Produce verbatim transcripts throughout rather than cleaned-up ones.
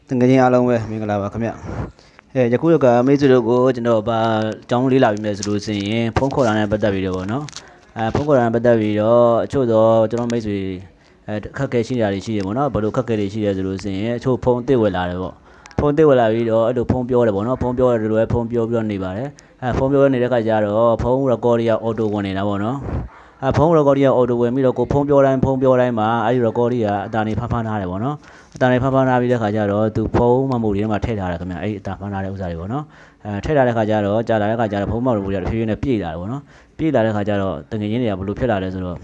từng cái nhà long về mình là bà không nhận giờ cuối cả mấy chỗ có trên đó bà trong lý làm mấy chỗ gì phong khổ này bắt đầu video nó phong khổ này bắt đầu video chỗ đó cho nó mấy chỗ khắc cái gì là gì mà nó bắt đầu khắc cái gì là chỗ gì chỗ phong tiêu về lại rồi phong tiêu về lại video ở đâu phong biểu là bọn nó phong biểu rồi phong biểu biểu này bà đấy phong biểu này cái gì đó phong là có đi auto của này là bọn nó phong là có đi auto của mình là có phong biểu này phong biểu này mà ai là có đi à ta này phá phá ra rồi bọn nó ta này phá phá ra bây giờ cái gì đó từ phong mà mua đi mà thay ra rồi cái này ta phá ra được cái gì bọn nó thay ra cái gì đó trả lại cái gì đó phong mà mua đi thì nó bị ra rồi bọn nó bị ra cái gì đó từng cái gì này bự phải ra rồi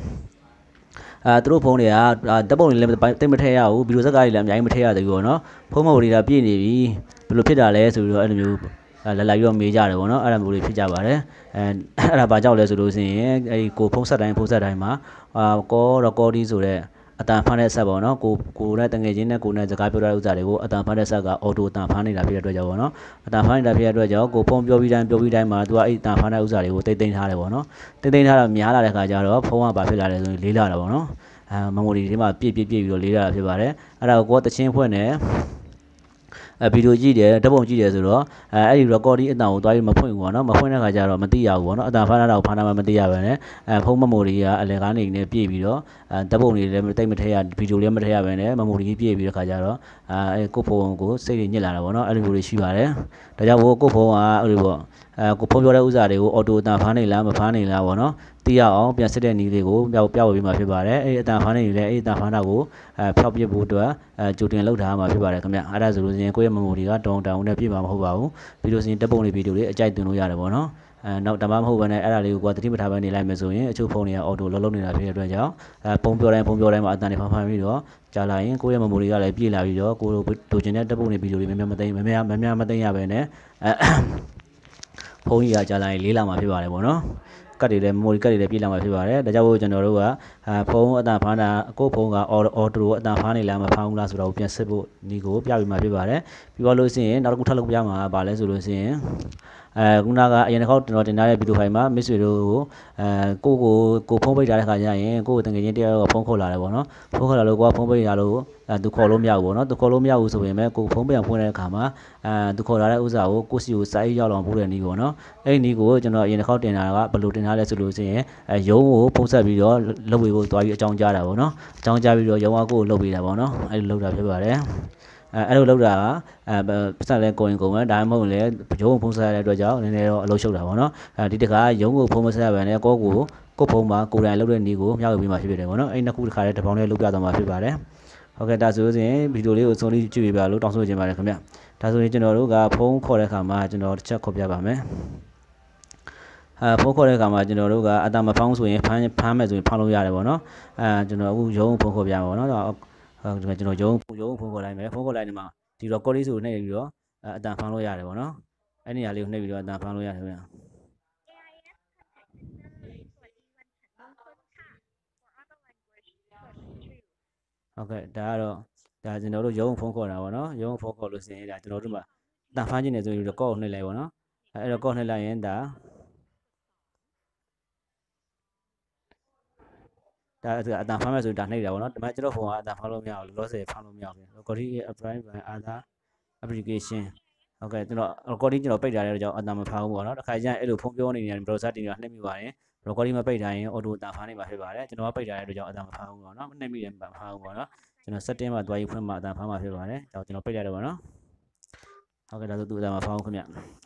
à tụi phong này à đáp ứng lên tên mới thay à u ví dụ cái làm gì mới thay à được rồi nó phong mà mua đi là bị gì bị bự phải raเลยrồi anh em là lại vô mấy giờ rồi nó anh em bự phải ra vậy anh là bao giờเลยrồi thì cái cô phong sát này phong sát này mà có rồi có đi rồi ta phán để sao nó cô cô này từng cái gì này cô này cái biểu ra rồi cô ta phán để sao cái auto ta phán này là phía đối rồi nó ta phán là phía đối rồi cô phong biểu viတိုင်းbiểu viတိုင်းmà tôi ấy ta phán để rồi cô tên tên thà rồi nó tên tên thà là nhá là cái giờ đó phong mà bảo phải là rồi lý là rồi nó mà một đi thì mà pi pi pi rồi lý là phải vậy đấy anh là có tự nhiên phải này video chỉ để đáp ứng chỉ để rồi đó ấy rồi có đi nào tôi mà phun của nó mà phun cái giờ rồi mà tiêu của nó ta phán nào phán nào mà tiêu vậy đấy phong mà một đi là cái này này pi pi đó đáp ứng đi lấy tay mà thấy video lấy mà thấy vậy đấy mà một đi pi pi cái giờ đó cô phong cô xây như là rồi nó ấy rồi xí vậy đấy đại gia vô cô phong à rồi bộ cô phong cho ra uza để cô auto ta phán này là mà phán này là vậy nó tiêu bây giờ này thì cô béo béo bị mà phải vậy đấy ta phán này là ta phán nào cô phao bị bù đó chủ tiền lâu thà mà phải vậy đấy các bạn ở đây rồi cô em một đi cái trong trong này bị mà không vào video xin đáp ứng đi video đấy chạy từ nơi ra rồi nó nào tạm không vậy này ở đây qua thì bắt đầu này lại mới rồi chú phong này auto lâu lâu này là phải rồi cháu phong biểu này phong biểu này mà ta này phán phán video trả lại cô em một đi cái lại bị lại video cô tổ chức này đáp ứng này video này mấy mấy mấy mấy mấy mấy mấy mấy vậy này phong gì trả lại lý làm mà phải vậy nó cái gì đấy mua cái gì đấy bị làm mà phải vậy đấy đại gia vô cho nó rồi à phong ở ta phán là cô phong là auto ở ta phán này làm mà phán là số đầu tiên sẽ bộ đi cô bây giờ mà phải vậy đấy bây giờ lúc xin nó cũng thay lúc bây giờ mà bảo lấy rồi xin cũng là cái anhเขาเราจะได้ไปดูไฟมาไม่สุดรู้กูกูกูพงไปได้ขนาดนี้กูตั้งใจที่จะพงเขา来了บ่เนาะพงเขา来了กูพงไปได้แล้วသူခေါ်လို့မရဘူးเนาะသူခေါ်လို့မရဘူးဆိုရင်ပဲကိုဖုန်းပြန်ဖွင့်တဲ့အခါမှာအဲသူခေါ်လာတဲ့ဥစ္စာကိုကိုစီကိုစာရေးရောက်အောင်ပို့တဲ့နည်းပေါ့เนาะအဲ့ဒီနည်းကိုကျွန်တော်အရင်တစ်ခေါက်တင်တာကဘယ်လိုတင်ထားလဲဆိုလို့ရှိရင်အဲရုံးကိုဖုန်းဆက်ပြီးတော့လုပ်ပြီးဖို့တွားပြီးအကြောင်းကြားတာပေါ့เนาะအကြောင်းကြားပြီးတော့ရုံးကကိုကိုလုပ်ပေးတာပေါ့เนาะအဲ့လိုလုပ်တာဖြစ်ပါတယ်အဲအဲ့လိုလုပ်တာကအဲပတ်သက်လဲကိုရင်ကုန်ပဲဒါမှမဟုတ်လေရုံးကိုဖုန်းဆက်ရတဲ့အတွက်ကြောင့်နည်းနည်းတော့အလုပ်ရှုပ်တာပေါ့เนาะအဲဒီတခါရုံးကိုဖုန်းမဆက်ရဘဲနဲ့ကိုကိုကိုဖုန်းမှာကိုယ်တိုင်လုပ်တဲ့နည်းကိုမျှဝေပေးမှဖြစ်ဖြစ်တယ်ပေါ့เนาะအဲ့နှစ်ခုတစ်ခါတည်းတစ်ပေါင်းတည်းလုပ်ပြသွားမှာဖြစ်ပါတယ်ဟုတ်ကဲ့ဒါဆိုရင်ဗီဒီယိုလေးကိုဆုံးလေးကြည့်ပြပါလို့တောင်းဆိုချင်ပါတယ်ခင်ဗျဒါဆိုရင်ကျွန်တော်တို့ကဖုန်းခေါ်တဲ့အခါမှာကျွန်တော်တစ်ချက်ခေါ်ပြပါမယ်အဲဖုန်းခေါ်တဲ့အခါမှာကျွန်တော်တို့ကအတာမဖောင်းဆိုရင်ဖမ်းဖမ်းမယ်ဆိုရင်ဖောင်းလို့ရတယ်ပေါ့နော်အဲကျွန်တော်အခုရုံးဖုန်းခေါ်ပြပါပေါ့နော်ဟုတ်ကျွန်တော်ရုံးရုံးဖုန်းခေါ်လိုက်မယ်ဖုန်းခေါ်လိုက်နေမှာဒီ record လေးဆိုနှိပ်ပြီးတော့အတန်ဖောင်းလို့ရတယ်ပေါ့နော်အဲ့နေရာလေးကိုနှိပ်ပြီးတော့အတန်ဖောင်းလို့ရတယ်ခင်ဗျဟုတ်ကဲ့ဒါကတော့ဒါကျွန်တော်တို့ရုံးဖုန်းခေါ်တာပေါ့နော်ရုံးဖုန်းခေါ်လို့ရှိရင်ဒါကျွန်တော်တို့မှာတန်ဖားခြင်းနေဆိုရင် record ကိုနှိပ်လိုက်ပေါ့နော်အဲ record နှိပ်လိုက်ရင်ဒါဒါအတန်ဖားမယ်ဆိုရင်ဒါနှိပ်တာပေါ့နော်ဒါမှကျွန်တော်ဖုန်းကအတန်ဖားလို့မရဘူး loss ဖောင်းလို့မရဘူး recording apply by other application ဟုတ်ကဲ့ကျွန်တော် recording ကျွန်တော်ပိတ်ထားတဲ့ကြောင့်အတန်မဖောင်းဘူးပေါ့နော်တစ်ခါကျရင်အဲ့လိုဖုန်းပြောနေနေ browser တင်ရနှိပ်မိပါတယ် recording မပိတ်ထားရင် auto တန်ဖားနေမှာဖြစ်ပါတယ်ကျွန်တော်ကပိတ်ထားတဲ့အတွက်ကြောင့်အတန်မဖောင်းဘူးပေါ့နော်နှိပ်မိတယ်မဖောင်းဘူးပေါ့နော်ကျွန်တော် setting မှာတွားရေးဖွင့်မှာအတန်ဖောင်းမှာဖြစ်ပါတယ်ဒါကျွန်တော်ပိတ်လိုက်တယ်ပေါ့နော်ဟုတ်ကဲ့ဒါဆိုသူအတန်မဖောင်းခင်ဗျ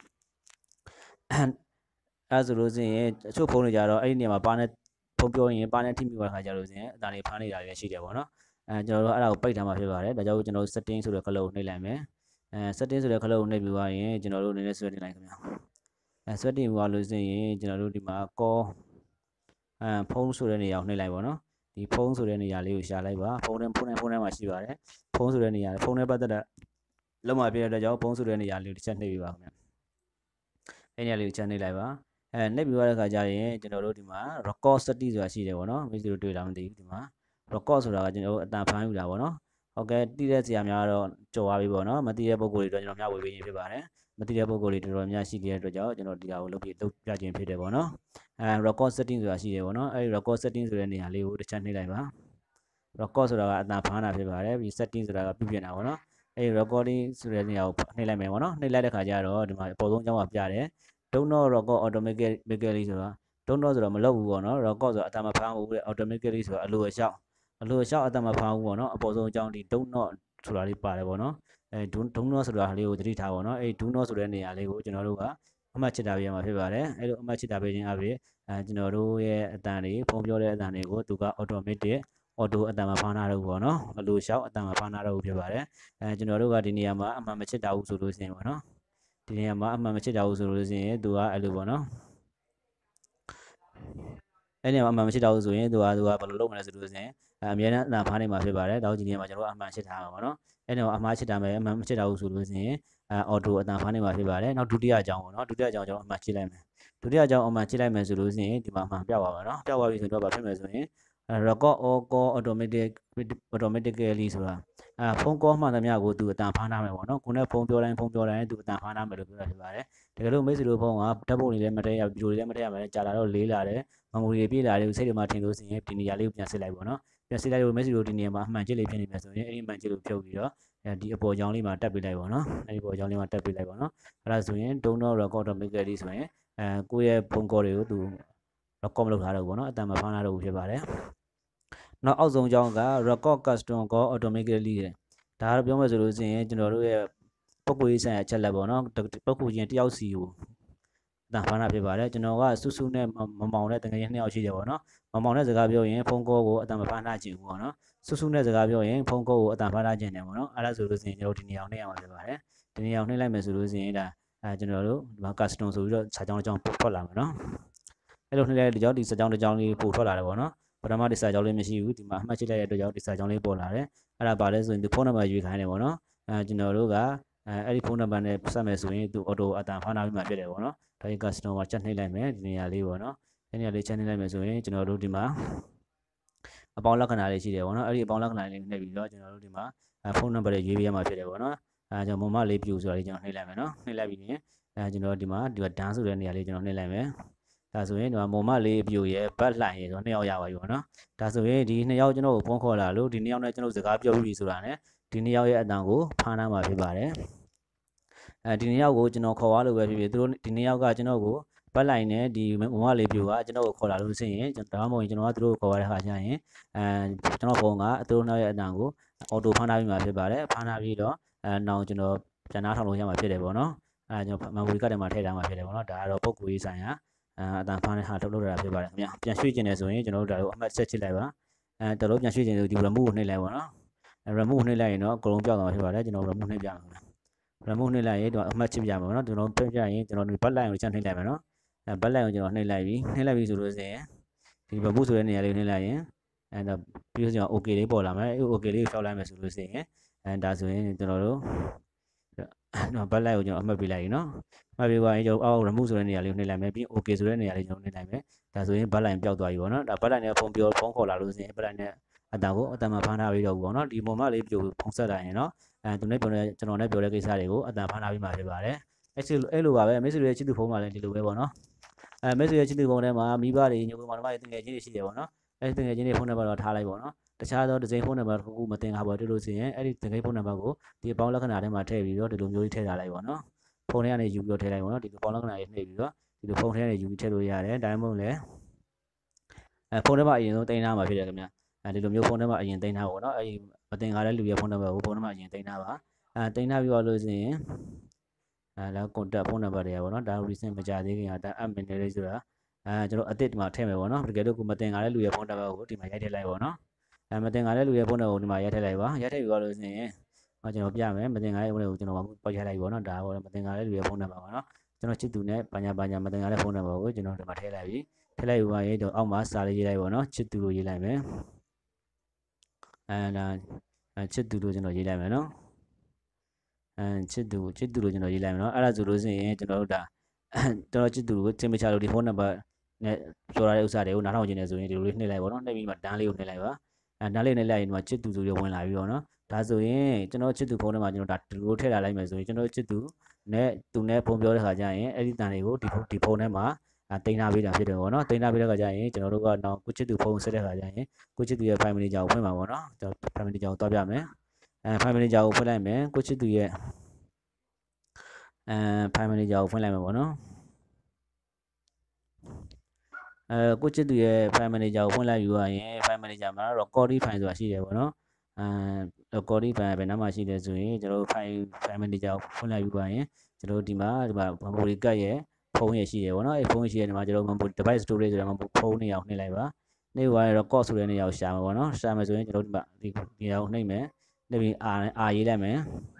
အဲဆိုလို့ရှိရင်အချို့ဖုန်းတွေကြတော့အဲ့ဒီနေရာမှာပါနဲ့ဖုန်းပြောရင်ပါနဲ့ထိမိသွားတဲ့ခါကျလို့ရှိရင်အတန်တွေဖမ်းနေတာတွေရှိတယ်ပေါ့နော်အဲကျွန်တော်တို့အဲ့ဒါကိုပိတ်ထားမှာဖြစ်ပါတယ်ဒါကြောင့်ကျွန်တော်တို့ setting ဆိုတဲ့ခလုတ်ကိုနှိပ်လိုက်မယ်အဲ setting ဆိုတဲ့ခလုတ်ကိုနှိပ်ပြီးသွားရင်ကျွန်တော်တို့နည်းနည်းဆွဲတင်လိုက်ခင်ဗျအဲဆွဲတင်သွားလို့ရှိရင်ကျွန်တော်တို့ဒီမှာ call အဲဖုန်းဆိုတဲ့နေရာကိုနှိပ်လိုက်ပါတော့ဒီဖုန်းဆိုတဲ့နေရာလေးကိုရှာလိုက်ပါဖုန်းနဲ့ဖုန်းနဲ့ဖုန်းနဲ့မှာရှိပါတယ်ဖုန်းဆိုတဲ့နေရာဖုန်းနဲ့ပတ်သက်တဲ့လုံးဝပြတဲ့အတွက်ကြောင့်ဖုန်းဆိုတဲ့နေရာလေးကိုတစ်ချက်နှိပ်ပြီးပါခင်ဗျအဲ့နေရာလေးကိုချက်နှိပ်လိုက်ပါအဲနှိပ်ပြီးသွားတဲ့ခါကျရင်ကျွန်တော်တို့ဒီမှာ record setting ဆိုတာရှိတယ်ပေါ့နော်မိတ်ဆွေတို့တွေ့လားမသိဘူးဒီမှာ record ဆိုတာကကျွန်တော်တို့အတန်ဖမ်းယူတာပေါ့နော်ဟုတ်ကဲ့တိတဲ့ဆရာများတော့ကြော်သွားပြီပေါ့နော်မတိတဲ့ပုံကိုယ်တွေတော့ကျွန်တော်မျှဝေပေးရင်ဖြစ်ပါတယ်မတိတဲ့ပုံကိုယ်တွေတော်တော်များရှိတဲ့အတွက်ကြောင့်ကျွန်တော်ဒီဟာကိုလုပ်ပြလုပ်ပြခြင်းဖြစ်တယ်ပေါ့နော်အဲ record setting ဆိုတာရှိတယ်ပေါ့နော်အဲဒီ record setting ဆိုတဲ့နေရာလေးကိုတစ်ချက်နှိပ်လိုက်ပါ record ဆိုတာကအတန်ဖမ်းတာဖြစ်ပါတယ်ပြီး setting ဆိုတာကပြုပြင်တာပေါ့နော်အဲ့ recording ဆိုတဲ့နေရာကိုနှိပ်လိုက်မယ်ပေါ့နော်နှိပ်လိုက်တဲ့ခါကျတော့ဒီမှာအပေါ်ဆုံးအကြောင်းကပြတယ် don't not record automatically ဆိုတာ don't not ဆိုတော့မလုပ်ဘူးပေါ့နော် record ဆိုတော့အတမဖမ်းဘူးတဲ့ automatically ဆိုတော့အလိုအလျှောက်အလိုအလျှောက်အတမဖမ်းဘူးပေါ့နော်အပေါ်ဆုံးအကြောင်းဒီ don't not ဆိုတာလေးပါတယ်ပေါ့နော်အဲ don't not ဆိုတာလေးကိုသတိထားပေါ့နော်အဲ့ do not ဆိုတဲ့နေရာလေးကိုကျွန်တော်တို့ကအမှတ်ချစ်တာပေးရမှာဖြစ်ပါတယ်အဲ့လိုအမှတ်ချစ်တာပေးခြင်းအပြင်အဲကျွန်တော်တို့ရဲ့အတန်တွေဖုံးပြောတဲ့အတန်တွေကိုသူက automatic auto အတန်မှာဖမ်းထားတော့ပေါ့နော်အလိုလျှောက်အတန်မှာဖမ်းထားတော့ဖြစ်ပါတယ်အဲကျွန်တော်တို့ကဒီနေရာမှာအမှန်မချစ်တာဘူးဆိုလို့ရှိရင်ပေါ့နော်ဒီနေရာမှာအမှန်မချစ်တာဘူးဆိုလို့ရှိရင်သူကအဲ့လိုပေါ့နော်အဲ့နေရာမှာအမှန်မချစ်တာဘူးဆိုရင်သူကသူကဘယ်လိုလုပ်မလဲဆိုလို့ရှိရင်အမြဲတမ်းအတန်ဖမ်းနေမှာဖြစ်ပါတယ်ဒါကြောင့်ဒီနေရာမှာကျွန်တော်တို့အမှန်ချစ်ထားမှာပေါ့နော်အဲ့နေရာမှာအမှားချစ်တာမယ်အမှန်မချစ်တာဘူးဆိုလို့ရှိရင်အဲ auto အတန်ဖမ်းနေမှာဖြစ်ပါတယ်နောက်ဒုတိယအကြောင်းပေါ့နော်ဒုတိယအကြောင်းကျွန်တော်အမှန်ချစ်လိုက်မယ်ဒုတိယအကြောင်းအမှန်ချစ်လိုက်မယ်ဆိုလို့ရှိရင်ဒီမှာအမှန်ပြောက်သွားပါနော်ပြောက်သွားပြီဆိုတော့ဘာဖြစ်မလဲဆိုရင် record or call automatic automatically ဆိုတာအဲဖုန်း call မှန်သမျှကိုသူအတန်ဖမ်းထားမယ်ပေါ့နော်ကိုယ်နဲ့ဖုန်းပြောတိုင်းဖုန်းပြောတိုင်းသူအတန်ဖမ်းထားမယ်လို့ပြောတာဖြစ်ပါတယ်တကယ်လို့မိတ်ဆွေတို့ဖုန်းကဓာတ်ပုံတွေလည်းမထည့်ရဗီဒီယိုတွေလည်းမထည့်ရမယ်ကြာလာတော့လေးလာတယ်မမူတွေပြေးလာတယ်စိတ်တွေမှာထင်လို့ရှိရင်ဒီနေရာလေးကိုပြန်စစ်လိုက်ပေါ့နော်ပြန်စစ်လိုက်လို့မိတ်ဆွေတို့ဒီနေရာမှာအမှန်ချစ်လေးဖြစ်နေမယ်ဆိုရင်အဲ့ဒီမှန်ချစ်လို့ဖြုတ်ပြီးတော့ဒီအပေါ်ကြောင်းလေးမှာတက်ပေးလိုက်ပေါ့နော်အဲ့ဒီပေါ်ကြောင်းလေးမှာတက်ပေးလိုက်ပေါ့နော်အဲ့ဒါဆိုရင် don't not record automatically ဆိုရင်အဲကိုယ့်ရဲ့ဖုန်း call တွေကိုသူ record မလုပ်ထားတော့ဘူးပေါ့နော်အတန်မဖမ်းထားတော့ဘူးဖြစ်ပါတယ်နောက်အောက်ဆုံးအကြောင်းက record custom call automatically တဲ့ဒါကတော့ပြောမယ်ဆိုလို့ရှိရင်ကျွန်တော်တို့ရဲ့ပုဂ္ဂိုလ်ရေးဆိုင်ရာချက်လက်ပေါ့နော်ပုဂ္ဂိုလ်ချင်းတယောက်စီကိုအတန်ဖမ်းတာဖြစ်ပါတယ်ကျွန်တော်ကစုစုနဲ့မမောင်နဲ့တကယ်ချင်းနှစ်ယောက်ရှိတယ်ပေါ့နော်မမောင်နဲ့စကားပြောရင်ဖုန်း call ကိုအတန်မဖမ်းထားခြင်းဘူးပေါ့နော်စုစုနဲ့စကားပြောရင်ဖုန်း call ကိုအတန်ဖမ်းထားခြင်းတယ်ပေါ့နော်အဲ့ဒါဆိုလို့ရှိရင်ကျွန်တော်ဒီနေရာကိုနှိပ်ရမှာဖြစ်ပါတယ်ဒီနေရာကိုနှိပ်လိုက်မယ်ဆိုလို့ရှိရင်ဒါအဲကျွန်တော်တို့ဒီမှာ custom ဆိုပြီးတော့စာကြောင်းတစ်ကြောင်းပို့ထွက်လာမယ်နော်အဲ့လိုနှိပ်လိုက်တဲ့ကြောင်းဒီစာကြောင်းတစ်ကြောင်းလေးပို့ထွက်လာတယ်ပေါ့နော်ပထမဒီစာကြောင်းလေးမရှိဘူးဒီမှာအမှတ်ချစ်လိုက်တဲ့အတွက်ကြောင့်ဒီစာကြောင်းလေးပေါ်လာတယ်အဲ့ဒါပါလဲဆိုရင်ဒီဖုန်းနံပါတ်ရွေးခိုင်းတယ်ပေါ့နော်အဲကျွန်တော်တို့ကအဲအဲ့ဒီဖုန်းနံပါတ်နဲ့ဆက်မယ်ဆိုရင်သူ auto အတန်ဖမ်းထားပြီးမှဖြစ်တယ်ပေါ့နော်ဒါကြီး customer ချက်နှိပ်လိုက်မယ်ဒီနေရာလေးပေါ့နော်ဒီနေရာလေးချက်နှိပ်လိုက်မယ်ဆိုရင်ကျွန်တော်တို့ဒီမှာအပေါင်းလက္ခဏာလေးရှိတယ်ပေါ့နော်အဲ့ဒီအပေါင်းလက္ခဏာလေးနှိပ်ပြီးတော့ကျွန်တော်တို့ဒီမှာဖုန်းနံပါတ်တွေရွေးပေးရမှာဖြစ်တယ်ပေါ့နော်အဲကျွန်တော်မမလေးပြူဆိုတာလေးကျွန်တော်နှိပ်လိုက်မယ်နော်နှိပ်လိုက်ပြီးရင်အဲကျွန်တော်ဒီမှာဒီမှာဒန်းဆိုတဲ့နေရာလေးကျွန်တော်နှိပ်လိုက်မယ်ဒါဆိုရင်ဒီမှာမုံမလေးအပြိုရဲ့ဘတ်လှန်ရဲ့ဆိုတော့နှစ်ယောက်ရပါပြီပေါ့နော်ဒါဆိုရင်ဒီနှစ်ယောက်ကျွန်တော်ကိုဖုန်းခေါ်လာလို့ဒီနှစ်ယောက်နဲ့ကျွန်တော်စကားပြောပြီးဆိုတာ ਨੇ ဒီနှစ်ယောက်ရဲ့အတန်ကိုဖမ်းနှမ်းမှာဖြစ်ပါတယ်အဲဒီနှစ်ယောက်ကိုကျွန်တော်ခေါ်သွားလို့ပဲဖြစ်ဖြစ်သူတို့ဒီနှစ်ယောက်ကကျွန်တော်ကိုဘတ်လိုက်နဲ့ဒီမုံမလေးပြိုကကျွန်တော်ကိုခေါ်လာလို့ဆိုရင်ကျွန်တော်ဒါမှမဟုတ်ကျွန်တော်ကသူတို့ကိုခေါ်ရတဲ့ခါကျရင်အဲကျွန်တော်ဖုန်းကသူတို့နှစ်ယောက်ရဲ့အတန်ကိုအော်တိုဖမ်းထားပြီးမှဖြစ်ပါတယ်ဖမ်းထားပြီးတော့အဲနောက်ကျွန်တော်ပြန်နှားထောင်လို့ရမှာဖြစ်တယ်ပေါ့နော်အဲကျွန်တော်မမူရီကတည်းကထည့်ထားမှာဖြစ်တယ်ပေါ့နော်ဒါကတော့ပုဂ္ဂိုလ်ရေးဆိုင်ရာအတန်ဖမ်းတဲ့ဟာထုတ်လုပ်ရတာဖြစ်ပါတယ်ခင်ဗျာပြန်ရွှေ့ကျင်တယ်ဆိုရင်ကျွန်တော်တို့ဒါတော့အမှတ်ဆက်ချစ်လိုက်ပါအဲတော်တော်ပြန်ရွှေ့ကျင်လို့ဒီ remove ကိုနှိပ်လိုက်ပါနော် remove နှိပ်လိုက်ရင်တော့အကုန်လုံးပြောက်သွားမှာဖြစ်ပါတယ်ကျွန်တော် remove နှိပ်ပြမယ်ခင်ဗျာ remove နှိပ်လိုက်ရင်တော့အမှတ်ချစ်ပြမယ်နော်ကျွန်တော်ပြပြရင်ကျွန်တော်ဒီ back line ကိုချက်နှိပ်လိုက်မယ်နော်အဲ back line ကိုကျွန်တော်နှိပ်လိုက်ပြီနှိပ်လိုက်ပြီဆိုလို့ရှိရင်ဒီ remove ဆိုတဲ့နေရာလေးကိုနှိပ်လိုက်ရင်အဲတော့ပြီးတော့ကျွန်တော် okay လေးပေါ်လာမယ်အဲ okay လေးကိုဖြောက်လိုက်မယ်ဆိုလို့ရှိရင်အဲဒါဆိုရင်ကျွန်တော်တို့နော် back line ကိုကျွန်တော်အမှတ်ပေးလိုက်ရင်နော်မှတ်ပေးပါရင်ကျွန်တော်အောက် remove ဆိုတဲ့နေရာလေးကိုနှိပ်လိုက်မယ်ပြီး okay ဆိုတဲ့နေရာလေးကျွန်တော်နှိပ်လိုက်မယ်ဒါဆိုရင် back line ပျောက်သွားပြီပေါ့နော်ဒါ back line နဲ့ဖုန်းပြောဖုန်းခေါ်လာလို့ဆိုရင် back line နဲ့အတန်ကိုအတန်မှာဖမ်းထားပြီးတော့ပေါ့နော်ဒီပုံမှန်လေးပြိုဖုန်းဆက်လိုက်ရင်နော်အဲသူနဲ့ပြောတဲ့ကျွန်တော်နဲ့ပြောတဲ့ကိစ္စတွေကိုအတန်ဖမ်းထားပြီးမှဖြစ်ပါတယ်အဲ့ဒီအဲ့လိုပါပဲမိတ်ဆွေရဲ့ချစ်သူဖုန်းမှာလည်းဒီလိုပဲပေါ့နော်အဲမိတ်ဆွေရဲ့ချစ်သူဖုန်းထဲမှာမိဘတွေညို့မောင်နှမတွေတငယ်ချင်းတွေရှိတယ်ပေါ့နော်အဲ့ဒီတငယ်ချင်းတွေဖုန်းနံပါတ်တော့ထားလိုက်ပေါ့နော်တခြားသောတစ်စိမ်းဖုန်းနံပါတ်တစ်ခုမတင်တာပေါ့တွေ့လို့ဆိုရင်အဲ့ဒီတငယ်ဖုန်းနံပါတ်ကိုဒီအပေါင်းလက္ခဏာထဲမှာထည့်ပြီးတော့ဒီလိုမျိုးကြီးထည့်ထားလိုက်ပေါ့နော်ဖုန်းထဲကနေယူပြီးတော့ထည့်လိုက်ပေါ့နော်ဒီလိုပေါင်းလက္ခဏာတွေနှိပ်ပြီးတော့ဒီလိုဖုန်းထဲကနေယူပြီးထည့်လို့ရတယ်ဒါမှမဟုတ်လည်းအဲဖုန်းထဲမှာအရင်ဆုံးတင်ထားမှာဖြစ်တယ်ခင်ဗျာအဲဒီလိုမျိုးဖုန်းထဲမှာအရင်တင်ထားပါတော့အဲဒီမတင်ကားတဲ့လူရဲ့ဖုန်းနံပါတ်ကိုဖုန်းထဲမှာအရင်တင်ထားပါအဲတင်ထားပြီးတော့လို့ဆိုရင်အဲแล้ว contact ဖုန်းနံပါတ်တွေပေါ့နော်ဒါ recent မကြသေးခင်ကဒါ admin လေးဆိုတာအဲကျွန်တော်အသစ်ဒီမှာထည့်မယ်ပေါ့နော်တကယ်လို့ကိုမတင်ကားတဲ့လူရဲ့ဖုန်းနံပါတ်ကိုဒီမှာရိုက်ထည့်လိုက်ပေါ့နော်အဲမတင်ကားတဲ့လူရဲ့ဖုန်းနံပါတ်ကိုဒီမှာရိုက်ထည့်လိုက်ပါရိုက်ထည့်ပြီးတော့လို့ဆိုရင်ဟောကျွန်တော်ပြမယ်မတင်ကားတဲ့ဖုန်းကိုကျွန်တော်ပေါက်ရိုက်လိုက်ပေါ့နော်ဒါပေါ့မတင်ကားတဲ့လူရဲ့ဖုန်းနံပါတ်ပေါ့နော်ကျွန်တော်ချစ်သူနဲ့ဘာညာဘာညာမတင်ကားတဲ့ဖုန်းနံပါတ်ကိုကျွန်တော်ဒီမှာထည့်လိုက်ပြီထည့်လိုက်ပြီးပါရင်တော့အောက်မှာစာလေးရေးလိုက်ပေါ့နော်ချစ်သူလို့ရေးလိုက်မယ်အဲဒါချစ်သူလို့ကျွန်တော်ရေးလိုက်မယ်နော်အဲချစ်သူချစ်သူလို့ကျွန်တော်ရေးလိုက်မယ်နော်အဲ့ဒါဆိုလို့ရှိရင်ကျွန်တော်တို့ဒါကျွန်တော်ချစ်သူကိုတင်မချလို့ဒီဖုန်းနံပါတ်နဲ့ပြောရတဲ့ဥစ္စာတွေကိုနားထောင်ခြင်းနဲ့ဆိုရင်ဒီလိုလေးနှိပ်လိုက်ပေါ့နော်နှိပ်ပြီးမှတန်းလေးကိုနှိပ်လိုက်ပါအဲတန်းလေးနှိပ်လိုက်ရင်ဒီမှာချစ်သူဆိုပြီးဝင်လာပြီးတော့နော်ဒါဆိုရင်ကျွန်တော်ချစ်သူဖုန်းထဲမှာကျွန်တော်ဒါဒီလိုထည့်လာလိုက်မယ်ဆိုရင်ကျွန်တော်ချစ်သူနဲ့သူနဲ့ဖုန်းပြောတဲ့ခါကျရင်အဲ့ဒီတန်းလေးကိုဒီဒီဖုန်းထဲမှာတင်ထားပေးတာဖြစ်တယ်ပေါ့နော်တင်ထားပေးတဲ့ခါကျရင်ကျွန်တော်တို့ကတော့ကိုချစ်သူဖုန်းဆက်တဲ့ခါကျရင်ကိုချစ်သူရဲ့ file manager ကိုဖွင့်ပါပေါ့နော်ကျွန်တော် file manager ကိုတွားပြမယ်အဲ file manager ကိုဖွင့်လိုက်မယ်ကိုချစ်သူရဲ့အဲ file manager ကိုဖွင့်လိုက်မယ်ပေါ့နော်အဲကိုချစ်သူရဲ့ file manager ကိုဖွင့်လိုက်ယူရရင် file manager မှာ recording file ဆိုတာရှိတယ်ပေါ့နော်အဲ recording file ဘယ်နားမှာရှိလဲဆိုရင်ကျွန်တော်တို့ file file manager ကိုဖွင့်လိုက်ယူပါရင်ကျွန်တော်တို့ဒီမှာဒီမှာ memory card ရဲ့ဖုန်းရရှိတယ်ပေါ့နော်အဲဖုန်းရှိတဲ့နေရာမှာကျွန်တော်တို့ memory device storage ဆိုတဲ့ဖုန်းနေရာကိုနှိပ်လိုက်ပါနှိပ်သွားရင် record ဆိုတဲ့နေရာကိုရှာမှာပေါ့နော်ရှာမယ်ဆိုရင်ကျွန်တော်တို့ဒီမှာဒီနေရာကိုနှိပ်မယ်နှိပ်ပြီး R R ရေးလိုက်မယ်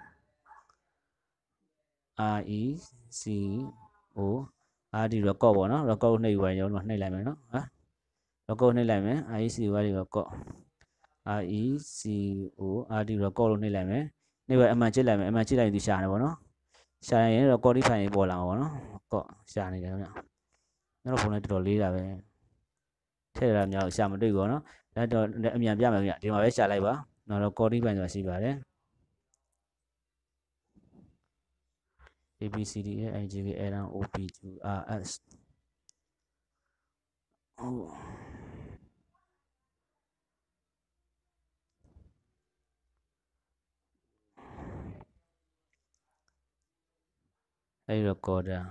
R E C O R D record ပေါ့နော် record ကိုနှိပ်ယူရင်ကျွန်တော်တို့နှိပ်လိုက်မယ်နော်ဟာ record နှိပ်လိုက်မယ် R E C O R D record R E C O R D record လို့နှိပ်လိုက်မယ်နှိပ်ပြီးအမှန်ချစ်လိုက်မယ်အမှန်ချစ်လိုက်ရင်ဒီရှာနေပေါ့နော်ရှာရင် recording file ပေါ်လာမှာပေါ့နော် record ရှာနေတယ်ခင်ဗျကျွန်တော်ဖုန်းနဲ့တော်တော်လေးတာပဲထည့်ရတာများရှာမတွေ့ဘူးနော်ဒါတော့အမြန်ပြမယ်ခင်ဗျဒီမှာပဲရှာလိုက်ပါနော် recording file ဆိုတာရှိပါတယ်A B C D E I J K L M O P Q R S ဟုတ်အဲ့ recorder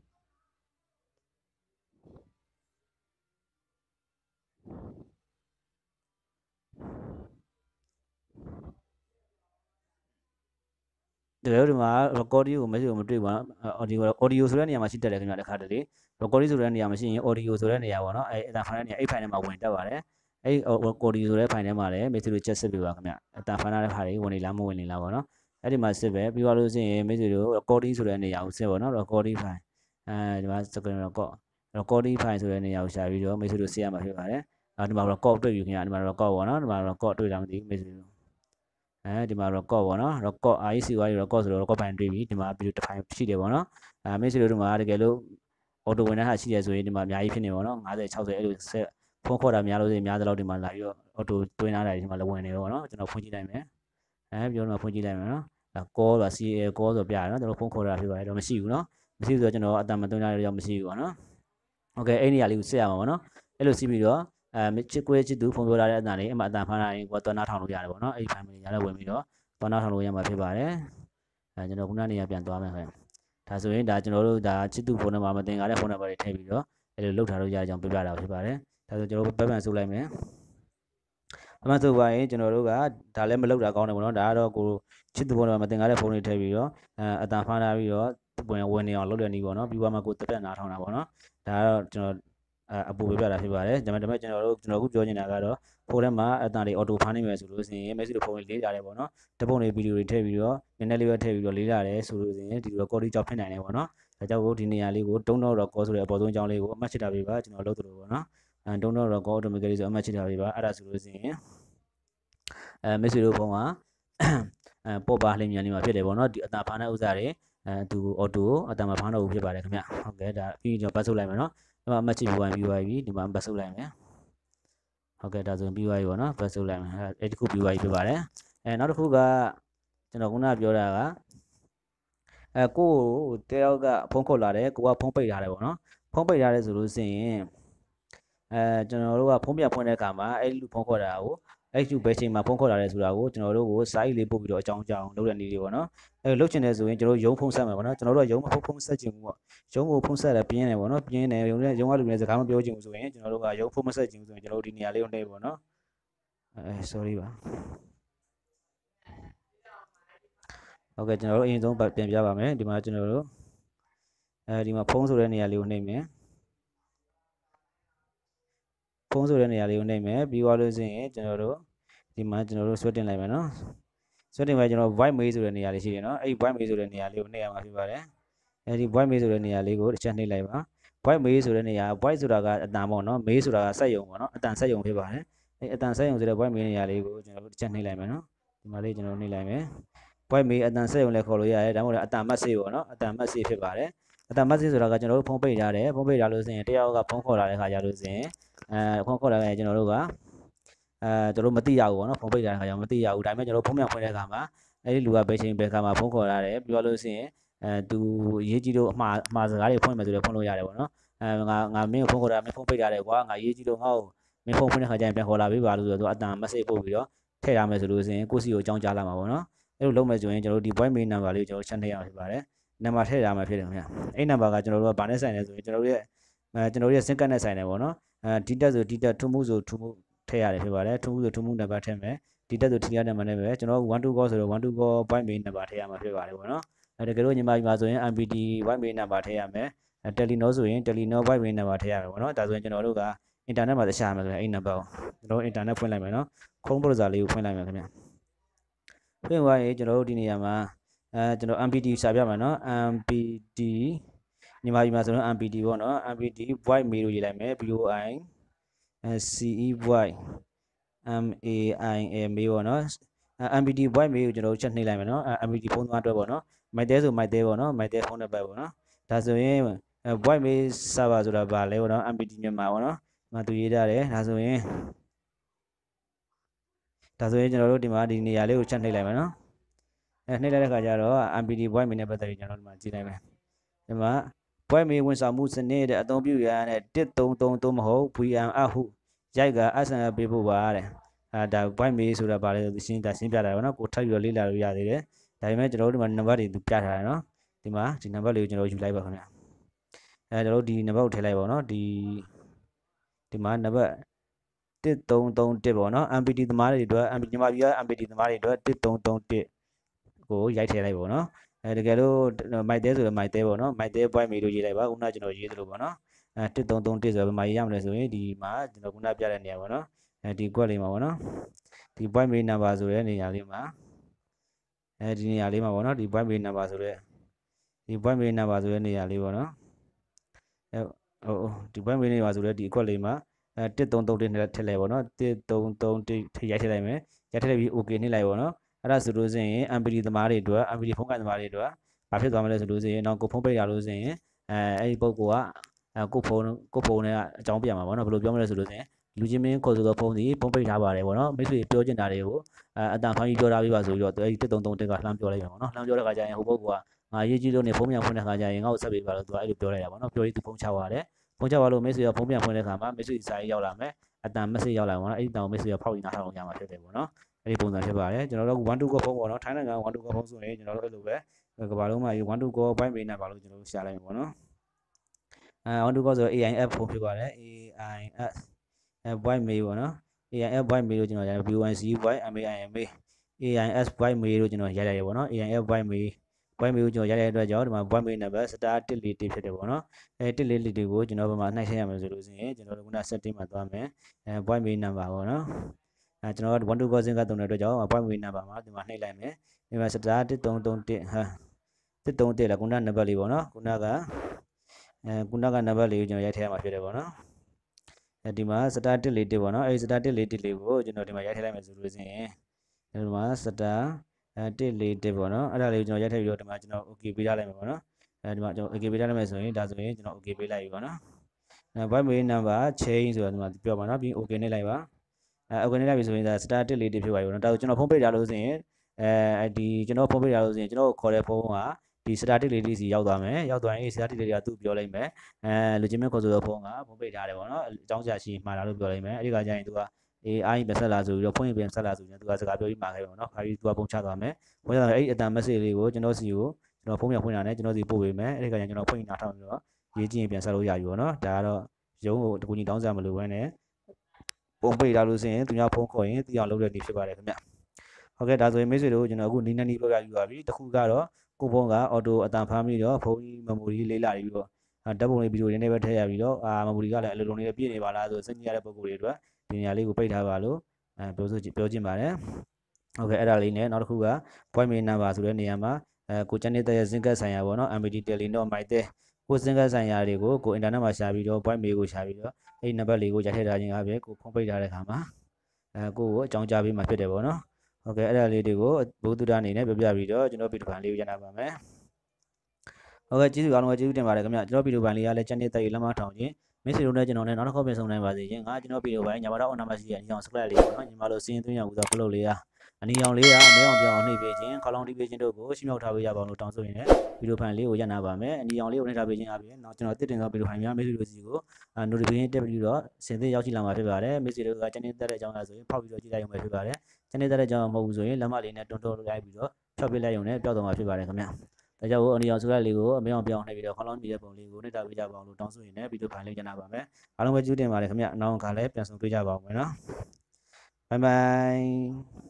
တကယ်လို့ဒီမှာ recording ကိုမရှိဘူးမတွေ့ပါဘူး audio audio ဆိုတဲ့နေရာမှာရှိတတ်တယ်ခင်ဗျတခါတလေ recording ဆိုတဲ့နေရာမှာရှိရင် audio ဆိုတဲ့နေရာပေါ့နော်အဲအတန်ဖိုင်တဲ့နေရာအဲ့ဖိုင်ထဲမှာဝင်တက်ပါတယ်အဲ့ audio ဆိုတဲ့ဖိုင်ထဲမှာလည်းမိတ်ဆွေတို့ချက်စစ်ပြပါခင်ဗျအတန်ဖိုင်တဲ့ဟာတွေဝင်နေလားမဝင်နေလားပေါ့နော်အဲ့ဒီမှာစစ်ပဲပြီးသွားလို့ရှိရင်မိတ်ဆွေတို့ recording ဆိုတဲ့နေရာကိုစစ်ပေါ့နော် recording file အဲဒီမှာ screen record recording file ဆိုတဲ့နေရာကိုရှာပြီးတော့မိတ်ဆွေတို့စစ်ရမှာဖြစ်ပါတယ်အဲဒီမှာ record တွေ့ပြီခင်ဗျဒီမှာ record ပေါ့နော်ဒီမှာ record တွေ့လားမသိဘူးမိတ်ဆွေတို့အဲဒီမှာ record ပေါ့နော် record R E C O R D record ဆိုတော့ record file တွေ့ပြီဒီမှာပြီးတော့တစ် file ရှိတယ်ပေါ့နော်အဲမိတ်ဆွေတို့ဒီမှာတကယ်လို့ auto ဝင်တဲ့ဟာရှိတယ်ဆိုရင်ဒီမှာအများကြီးဖြစ်နေပေါ့နော်၅၀ ၆၀အဲ့လိုဆက်ဖုန်းခေါ်တာများလို့ဆိုရင်များသလောက်ဒီမှာလာပြီးတော့ auto တွင်းလာတာဒီမှာလည်းဝင်နေပေါ့နော်ကျွန်တော်ဖွင့်ကြည့်လိုက်မယ်အဲပြောတော့ဖွင့်ကြည့်လိုက်မယ်နော်အဲ call ဆိုတာ C A call ဆိုပြရတယ်နော်ကျွန်တော်ဖုန်းခေါ်တာဖြစ်ပါတယ်တော့မရှိဘူးနော်မရှိဘူးဆိုတော့ကျွန်တော်အတန်မသွင်းရတဲ့ကြောင့်မရှိဘူးပေါ့နော်โอเคအဲ့နေရာလေးကိုစစ်ရမှာပေါ့နော်အဲ့လိုစစ်ပြီးတော့အဲချစ်ကွဲချစ်သူဖုန်းပြောလာတဲ့အတန်လေးအမှအတန်ဖမ်းလာရင်ကိုယ်တော့နားထောင်လို့ရတယ်ပေါ့နော်အဲ့ဒီ file လေးရတယ်ဝင်ပြီးတော့တော့နားထောင်လို့ရမှာဖြစ်ပါတယ်အဲကျွန်တော်ခုနနေရာပြန်သွားမယ်ခင်ဒါဆိုရင်ဒါကျွန်တော်တို့ဒါချစ်သူဖုန်းနံပါတ်မတင်ကြတဲ့ဖုန်းနံပါတ်တွေထည့်ပြီးတော့အဲ့လိုလုပ်ထားလို့ရအောင်ပြပြတာဖြစ်ပါတယ်ဒါဆိုကျွန်တော်တို့ပတ်ပံစုလိုက်မယ်ပတ်ပံစုပါရင်ကျွန်တော်တို့ကဒါလည်းမလုပ်တာကောင်းတယ်ပေါ့နော်ဒါကတော့ကိုချစ်သူဖုန်းနံပါတ်မတင်ကြတဲ့ဖုန်းတွေထည့်ပြီးတော့အဲအတန်ဖမ်းလာပြီးတော့ဝင်ဝင်နေအောင်လုပ်တဲ့နည်းပေါ့နော်ပြီးသွားမှကိုတက်တက်နားထောင်တာပေါ့နော်ဒါကတော့ကျွန်တော်အပူပြပြတာဖြစ်ပါတယ်ဒါပေမဲ့ကျွန်တော်တို့ကျွန်တော်အခုပြောနေတာကတော့ဖုန်းထဲမှာအတန်တွေ auto ဖမ်းနေမယ်ဆိုလို့ရှိရင် message ဖုန်းလေးလေးကြတယ်ပေါ့နော်တပုံတွေဗီဒီယိုတွေထည့်ပြီးတော့နည်းနည်းလေးပဲထည့်ပြီးတော့လေးလာတယ်ဆိုလို့ရှိရင်ဒီ recording ကြောင့်ဖြစ်နိုင်တယ်ပေါ့နော်ဒါကြောင့်ကိုဒီနေရာလေးကို don't know record ဆိုတဲ့အပေါ်ဆုံးအကြောင်းလေးကိုအမှတ်ချစ်တာပေးပါကျွန်တော်လုပ်သလိုပေါ့နော်အဲ don't know record automatically ဆိုအမှတ်ချစ်တာပေးပါအဲ့ဒါဆိုလို့ရှိရင်အဲ message ဖုန်းကအဲပေါ်ပါလင်းမြန်နေမှာဖြစ်တယ်ပေါ့နော်ဒီအတန်ဖမ်းတဲ့ဥစ္စာတွေအဲသူ auto အတန်မဖမ်းတော့ဘူးဖြစ်ပါတယ်ခင်ဗျဟုတ်ကဲ့ဒါပြီးကျွန်တော်ပတ်ဆုပ်လိုက်မယ်နော်ဒီမှာအမှတ်ချစ်ပြီးဝင်ပြီးသွားပြီဒီမှာပတ်ဆုပ်လိုက်မယ်ဟုတ်ကဲ့ဒါဆိုရင်ပြီးသွားပြီပေါ့နော်ပတ်ဆုပ်လိုက်မယ်အဲ့ဒီခုပြီးသွားပြီဖြစ်ပါတယ်အဲနောက်တစ်ခုကကျွန်တော်ခုနကပြောတာကအဲကိုတယောက်ကဖုန်းခေါ်လာတယ်ကိုကဖုန်းပိတ်ထားတယ်ပေါ့နော်ဖုန်းပိတ်ထားတယ်ဆိုလို့ရှိရင်အဲကျွန်တော်တို့ကဖုန်းပြန်ဖွင့်တဲ့အခါမှာအဲ့လူဖုန်းခေါ်တာကိုအဲ့လူဘယ်ချိန်မှာဖုန်းခေါ်လာတယ်ဆိုတာကိုကျွန်တော်တို့ကိုစာရေးလေးပို့ပြီးတော့အကြောင်းကြောင်းလုပ်တဲ့နည်းလေးပေါ့နော်အဲလုပ်ချင်တယ်ဆိုရင်ကျွန်တော်တို့ရုံးဖုန်းဆက်မယ်ပေါ့နော်ကျွန်တော်တို့ကရုံးဖုန်းဖုန်းဆက်ချင်ဘူးပေါ့ရုံးကိုဖုန်းဆက်တယ်ပြင်းတယ်ပေါ့နော်ပြင်းတယ်ရုံးနဲ့ရုံးကလူနဲ့စကားမပြောချင်ဘူးဆိုရင်ကျွန်တော်တို့ကရုံးဖုန်းမဆက်ချင်ဘူးဆိုရင်ကျွန်တော်တို့ဒီနေရာလေးကိုနှိပ်ပေါ့နော်အဲ sorry ပါဟုတ်ကဲ့ကျွန်တော်တို့အရင်ဆုံးပြန်ပြပါမယ်ဒီမှာကျွန်တော်တို့အဲဒီမှာဖုန်းဆိုတဲ့နေရာလေးကိုနှိပ်မယ်ဖုန်းဆိုတဲ့နေရာလေးကိုနှိပ်မယ်ပြီးသွားလို့ရှိရင်ကျွန်တော်တို့ဒီမှာကျွန်တော်တို့ဆွဲတင်လိုက်မယ်နော်ဆွဲတင်ပါကျွန်တော် voice mail ဆိုတဲ့နေရာလေးရှိတယ်နော်အဲ့ဒီ voice mail ဆိုတဲ့နေရာလေးကိုနှိပ်ရမှာဖြစ်ပါတယ်အဲ့ဒီ voice mail ဆိုတဲ့နေရာလေးကိုတစ်ချက်နှိပ်လိုက်ပါ voice mail ဆိုတဲ့နေရာ voice ဆိုတာကအတန်ပေါ့နော် mail ဆိုတာကစက်ယုံပေါ့နော်အတန်စက်ယုံဖြစ်ပါတယ်အဲ့အတန်စက်ယုံဆိုတဲ့ voice mail နေရာလေးကိုကျွန်တော်တို့တစ်ချက်နှိပ်လိုက်မယ်နော်ဒီမှာလေးကျွန်တော်နှိပ်လိုက်မယ် voice mail အတန်စက်ယုံလည်းခေါ်လို့ရတယ်ဒါမှမဟုတ်အတန် message ပေါ့နော်အတန် message ဖြစ်ပါတယ်အတန် message ဆိုတာကကျွန်တော်တို့ဖုန်းပိတ်ထားတယ်ဖုန်းပိတ်ထားလို့ဆိုရင်တယောက်ကဖုန်းခေါ်လာတဲ့ခါကျလို့ဆိုရင်အဲဖုန်းခေါ်လာရင်ကျွန်တော်တို့ကအဲကျွန်တော်တို့မသိရဘူးပေါ့နော်ဖုန်းပိတ်ထားတဲ့ခါကျမသိရဘူးဒါပေမဲ့ကျွန်တော်ဖုန်းပြန်ဖွင့်တဲ့အခါမှာအဲ့ဒီလူကဘယ်ချိန်ဘယ်ခါမှာဖုန်းခေါ်လာတယ်ပြီးတော့လို့ဆိုရင်အဲသူရေးကြည့်လို့အမှားအမှားစကားတွေဖွင့်မယ်ဆိုတော့ဖွင့်လို့ရတယ်ပေါ့နော်အဲငါငါမင်းကိုဖုန်းခေါ်တာမင်းဖုန်းပိတ်ထားတယ်ကွာငါရေးကြည့်လို့ငါ့ကိုမင်းဖုန်းဖွင့်တဲ့ခါကျရင်ပြန်ခေါ်လာပေးပါလို့ဆိုတော့သူအတန် message ပို့ပြီးတော့ထည့်ရမယ်ဆိုလို့ဆိုရင်ကိုစီကိုအကြောင်းကြားလာမှာပေါ့နော်အဲ့လိုလုပ်မယ်ဆိုရင်ကျွန်တော်တို့ဒီ void main number လေးကိုကျွန်တော်ချက်ထည့်ရမှာဖြစ်ပါတယ်နံပါတ်ထည့်ရမှာဖြစ်တယ်ခင်ဗျအဲ့နံပါတ်ကကျွန်တော်တို့ကဘာနဲ့ဆိုင်လဲဆိုရင်ကျွန်တော်တို့ရဲ့အဲကျွန်တော်တို့ရဲ့ SIM card နဲ့ဆိုင်တယ်ပေါ့နော်အဲဒီတက်ဆိုဒီတက်ထူးမှုဆိုထူးမှုထည့်ရတယ်ဖြစ်ပါတယ်ထူးမှုဆိုထူးမှုနံပါတ်ထည့်မယ်ဒီတက်ဆိုထီရနံပါတ်နဲ့ပဲကျွန်တော်one to call ဆိုတော့one to call void main number ထည့်ရမှာဖြစ်ပါတယ်ပေါ့နော်အဲတကယ်လို့ညီမကြီးမှာဆိုရင် M P T void main number ထည့်ရမယ်အဲ Telenor ဆိုရင် Telenor void main number ထည့်ရမယ်ပေါ့နော်ဒါဆိုရင်ကျွန်တော်တို့ကအင်တာနက်မှာရှာမယ်ဆိုရင်အဲ့နံပါတ်ကိုကျွန်တော်အင်တာနက်ဖွင့်လိုက်မယ်နော် Chrome browser လေးကိုဖွင့်လိုက်မယ်ခင်ဗျဖွင့်သွားရင်ကျွန်တော်တို့ဒီနေရာမှာအဲကျွန်တော် M P T ရှာပြမယ်နော် M P T ညီမကြီးမှာဆိုတော့ M P T ပေါ့နော် M P T void mail ကိုရေးလိုက်မယ် V O I C E void M A I L mail ပေါ့နော် M P T void mail ကိုကျွန်တော်ချက်နှိပ်လိုက်မယ်နော် M P T ဖုန်းသွားအတွက်ပေါ့နော်မိုက်တဲဆိုမိုက်တဲပေါ့နော်မိုက်တဲဖုန်းနံပါတ်ပေါ့နော်ဒါဆိုရင် void mail server ဆိုတာဘာလဲပေါ့နော် M P T မြန်မာပေါ့နော်ဒီမှာသူရေးထားတယ်ဒါဆိုရင်ဒါဆိုရင်ကျွန်တော်တို့ဒီမှာဒီနေရာလေးကိုချက်နှိပ်လိုက်မယ်နော်အဲနှိပ်လိုက်တဲ့ခါကျတော့ M P T void mail နဲ့ပတ်သက်ပြီးကျွန်တော်တို့ဒီမှာကြည့်လိုက်မယ်ဒီမှာ void mail ဝန်ဆောင်မှုစနစ်တဲ့အသုံးပြုရတဲ့one three three threeမဟုတ် V M F ဟုရိုက်က S M S ပေးဖို့ပါတဲ့အဲဒါ void mail ဆိုတာဘာလဲရှင်းတာရှင်းပြတာပေါ့နော်ကိုထပ်ပြီးတော့လေ့လာလို့ရသေးတယ်ဒါပေမဲ့ကျွန်တော်တို့ဒီမှာနံပါတ်တွေသူပြထားတယ်နော်ဒီမှာဒီနံပါတ်လေးကိုကျွန်တော်ယူလိုက်ပါခင်ဗျအဲကျွန်တော်တို့ဒီနံပါတ်ကိုထည့်လိုက်ပါနော်ဒီဒီမှာနံပါတ်one three three oneပေါ့နော် M P T သမားတွေအတွက် M P T ညီမကြီးက M P T သမားတွေအတွက်one three three oneကိုရိုက်ထည့်လိုက်ပါနော်အဲတကယ်လို့မိုက်တဲဆိုတော့မိုက်တဲပေါ့နော်မိုက်တဲ void mail လို့ရေးလိုက်ပါခုနကကျွန်တော်ရေးသလိုပေါ့နော်အဲone three three oneဆိုတော့ဘယ်မှာရေးရမလဲဆိုရင်ဒီမှာကျွန်တော်ခုနပြတဲ့နေရာပေါ့နော်အဲဒီကွက်လေးမှာပေါ့နော်ဒီ void mail number ဆိုတဲ့နေရာလေးမှာအဲဒီနေရာလေးမှာပေါ့နော်ဒီ void mail number ဆိုတဲ့ဒီ void mail number ဆိုတဲ့နေရာလေးပေါ့နော်အဲဟိုဒီ void mail number ဆိုတဲ့ဒီအကွက်လေးမှာအဲone three three oneနဲ့ထည့်လိုက်ပေါ့နော်one three three oneထည့်ရိုက်ထည့်လိုက်မယ်ရိုက်ထည့်လိုက်ပြီး OK နှိပ်လိုက်ပေါ့နော်အဲ့ဒါဆိုလို့ဆိုရင် M P T သမားတွေအတွက် M P T ဖုန်းကိုင်သမားတွေအတွက်ဘာဖြစ်သွားမလဲဆိုလို့ဆိုရင်တော့ကိုဖုန်းပိတ်ရလို့ဆိုရင်အဲအဲ့ဒီပုဂ္ဂိုလ်ကအဲကိုဖုန်းကိုဖုန်းနဲ့အကြောင်းပြရမှာပေါ့နော်ဘယ်လိုပြောမလဲဆိုလို့ဆိုရင်လူချင်းမင်းခေါ်ဆိုတော့ဖုန်းစီဖုန်းပိတ်ထားပါတယ်ပေါ့နော်မိတ်ဆွေပြောချင်တာတွေကိုအဲအတန်ဖိုင်းကြီးပြောထားပြီးပါဆိုပြီးတော့အဲ့ဒီone three three oneကလှမ်းပြောလိုက်မှာပေါ့နော်လှမ်းပြောတဲ့ခါကျရင်ဟိုပုဂ္ဂိုလ်ကငါရေးကြည့်လို့နေဖုန်းပြန်ဖွင့်တဲ့ခါကျရင်ငါ့ကိုဆက်ပေးပါလို့သူကအဲ့လိုပြောလိုက်တာပေါ့နော်ပြောပြီးသူဖုန်းချသွားတယ်ဖုန်းချသွားလို့မိတ်ဆွေကဖုန်းပြန်ဖွင့်တဲ့ခါမှာမိတ်ဆွေစာရေးရောက်လာမယ်အတန် message ရောက်လာမှာပေါ့နော်အဲ့ဒီတောင်မိတ်ဆွေကဖောက်ပြီးနားထောင်ရမှာဖြစ်တယ်ပေါ့နော်အဲ့ဒီပုံစံဖြစ်ပါတယ်ကျွန်တော်တို့one to call ဖုန်းပေါ့နော်ထိုင်းနိုင်ငံone to call ဖုန်းဆိုရင်ကျွန်တော်တို့အဲ့လိုပဲကဘာလုံးမှာ one to call void mail နဲ့ပါလို့ကျွန်တော်တို့ရှာလိုက်မှာပေါ့နော်အဲ one to call ဆိုတော့ A I F ဖုန်းဖြစ်ပါတယ် A I S အဲ void mail ပေါ့နော် A I F void mail လို့ကျွန်တော်ရတယ် V O I C void M A I M A A I S void mail လို့ကျွန်တော်ရိုက်လိုက်ရပေါ့နော် A I F void mail void mail ကိုကျွန်တော်ရိုက်လိုက်တဲ့အတွက်ကြောင့်ဒီမှာ void mail number star one four fourဖြစ်တယ်ပေါ့နော်အဲone four fourကိုကျွန်တော်ဘယ်မှာနှိုက်ထည့်ရမလဲဆိုလို့ဆိုရင်ကျွန်တော်တို့ခုန setting မှာသွားမယ်အဲ void mail number ပေါ့နော်အဲကျွန်တော်တို့one to call စင်ကတုံးတဲ့အတွက်ကြောင့် void mail number မှာဒီမှာနှိပ်လိုက်မယ်ဒီမှာ star one three three oneဟာone three three oneလားခုနနံပါတ်လေးပေါ့နော်ခုနကအဲခုနကနံပါတ်လေးကိုကျွန်တော်ရိုက်ထည့်ရမှာဖြစ်တယ်ပေါ့နော်အဲဒီမှာ star one four fourပေါ့နော်အဲဒီ star one four fourလေးကိုကျွန်တော်ဒီမှာရိုက်ထည့်လိုက်မယ်ဆိုလို့ဆိုရင်ဒီမှာ star one four fourပေါ့နော်အဲ့ဒါလေးကိုကျွန်တော်ရိုက်ထည့်ပြီးတော့ဒီမှာကျွန်တော် OK ပေးထားလိုက်မယ်ပေါ့နော်အဲဒီမှာကျွန်တော် OK ပေးထားလိုက်မယ်ဆိုရင်ဒါဆိုရင်ကျွန်တော် OK ပေးလိုက်ပြီပေါ့နော်အဲ void mail number change ဆိုတာဒီမှာပြောပါနော်ပြီး OK နှိပ်လိုက်ပါအဲ OK နှိပ်လိုက်ပြီဆိုရင်ဒါ star one four fourဖြစ်သွားပြီပေါ့နော်ဒါဆိုကျွန်တော်ဖုန်းပိတ်ထားလို့ဆိုရင်အဲဒီကျွန်တော်ဖုန်းပိတ်ထားလို့ဆိုရင်ကျွန်တော်ခေါ်တဲ့ဖုန်းကဒီ star one four fourစီရောက်သွားမယ်ရောက်သွားရင် star one four fourကသူ့ပြောလိုက်မယ်အဲလူချင်းမခေါ်ဆိုတဲ့ဖုန်းကဖုန်းပိတ်ထားတယ်ပေါ့နော်အကြောင်းကြာရှိမှားလာလို့ပြောလိုက်မယ်အဲဒီကကြာရင်သူကအေးအားရင်ပြန်ဆက်လာဆိုပြီးတော့ဖုန်းရင်ပြန်ဆက်လာဆိုရင်သူကစကားပြောပြီးမှာခဲ့ပါတော့ခါပြီးသူကပုံချသွားမယ်ပုံချသွားအဲ့ဒီအတန် message လေးကိုကျွန်တော်စီကိုကျွန်တော်ဖုန်းပြန်ဖွင့်တာနဲ့ကျွန်တော်စီပို့ပေးမယ်အဲ့ဒီကကြာကျွန်တော်ဖုန်းရင်နားထောင်ပြီးတော့ရေးကြည့်ရင်ပြန်ဆက်လို့ရပြီပေါ့နော်ဒါကတော့ရုံးကိုတကူကြီးတောင်းစရာမလိုဘဲနဲ့ပုံပိတ်ထားလို့ဆိုရင်သူများဖုန်းခေါ်ရင်သိအောင်လုပ်တဲ့နေဖြစ်ပါတယ်ခင်ဗျဟုတ်ကဲ့ဒါဆိုရင်မိတ်ဆွေတို့ကျွန်တော်အခုနီးနီးနီးပြောပြယူပါပြီတစ်ခုကတော့ကိုဖုန်းကအော်တိုအတန်ဖမ်းပြီးတော့ဖုန်းကြီး memory လေးလာပြီးတော့ဓာတ်ပုံလေးဗီဒီယိုတွေနဲ့ပဲထည့်ရပြီးတော့အာ memory ကလည်းအလိုလိုလေးပြည့်နေပါလားဆိုစိတ်ကြီးရတဲ့ပုံစံတွေအတွက်ဒီနေရာလေးကိုပိတ်ထားပါလို့အဲပြောဆိုပြောချင်ပါတယ်ဟုတ်ကဲ့အဲ့ဒါလေးနဲ့နောက်တစ်ခုက void mail number ဆိုတဲ့နေရာမှာအဲကိုချန်နေတဲ့ရဲ့ zing ကတ်ဆိုင်ရာပေါ့နော် M P T Telenor မိုက်တဲ့ကို zing ကတ်ဆိုင်ရာတွေကိုကို internet မှာရှာပြီးတော့ void mail ကိုရှာပြီးတော့အဲ့ဒီနံပါတ်လေးကိုရိုက်ထည့်ထားခြင်းအပြင်ကိုဖုန်းပိတ်ထားတဲ့အခါမှာအဲကိုကိုအကြောင်းကြားပေးမှဖြစ်တယ်ပေါ့နော်ဟုတ်ကဲ့အဲ့ဒါလေးတွေကိုဘုသူဒအနေနဲ့ပြပြပြီးတော့ကျွန်တော်ဗီဒီယိုဖိုင်လေးကိုရနာပါမယ်ဟုတ်ကဲ့ကျေးဇူးအားလုံးကျေးဇူးတင်ပါတယ်ခင်ဗျကျွန်တော်ဗီဒီယိုဖိုင်လေးကလည်းချန်နေတဲ့ရဲ့လက်မထောင်ခြင်းမိတ်ဆွေတို့နဲ့ကျွန်တော်နဲ့နောက်တစ်ခေါက်ပြန်ဆုံနိုင်ပါစေရှင်ငါကျွန်တော်ဗီဒီယိုဖိုင်ညီမတို့အောင်နာမရှိရဲ့အကြောင်းစကလတ်လေးပေါ့နော်ညီမတို့စီးရင်သွင်းရဦးသောဖလုတ်လေးအားအနီအောင်လေးကအမဲအောင်ပြောင်းနှိပ်ပေးခြင်းခေါလောင်းတီးပေးခြင်းတို့ကိုရှင်းမြောက်ထားပေးကြပါအောင်လို့တောင်းဆိုရင်လည်းဗီဒီယိုဖိုင်လေးကိုရနာပါမယ်အနီအောင်လေးကိုနှိပ်ထားပေးခြင်းအပြင်နောက်ကျွန်တော်တစ်တင်သောဗီဒီယိုဖိုင်များမိတ်ဆွေတို့စီကို notification တက်ပြီးတော့စင်သစ်ရောက်ရှိလာမှာဖြစ်ပါတယ်မိတ်ဆွေတို့ကကျန်နေတတ်တဲ့အကြောင်းအရာဆိုရင်ဖောက်ပြီးတော့ကြည့်လိုက်ရုံပဲဖြစ်ပါတယ်ကျန်နေတတ်တဲ့အကြောင်းမဟုတ်ဘူးဆိုရင်လက်မလေးနဲ့တွန်းတွန်းလိုက်ပြီးတော့ဖြောက်ပေးလိုက်ရုံနဲ့ပျောက်သွားမှာဖြစ်ပါတယ်ခင်ဗျာဒါကြောင့်အနီအောင်ဆိုရလေးကိုအမဲအောင်ပြောင်းနှိပ်ပြီးတော့ခေါလောင်းနေတဲ့ပုံလေးကိုနှိပ်ထားပေးကြပါအောင်လို့တောင်းဆိုရင်လည်းဗီဒီယိုဖိုင်လေးရနာပါမယ်အားလုံးပဲကျေးဇူးတင်ပါတယ်ခင်ဗျာနောက်အခါလည်းပြန်ဆုံတွေ့ကြပါအောင်မယ်နော် bye bye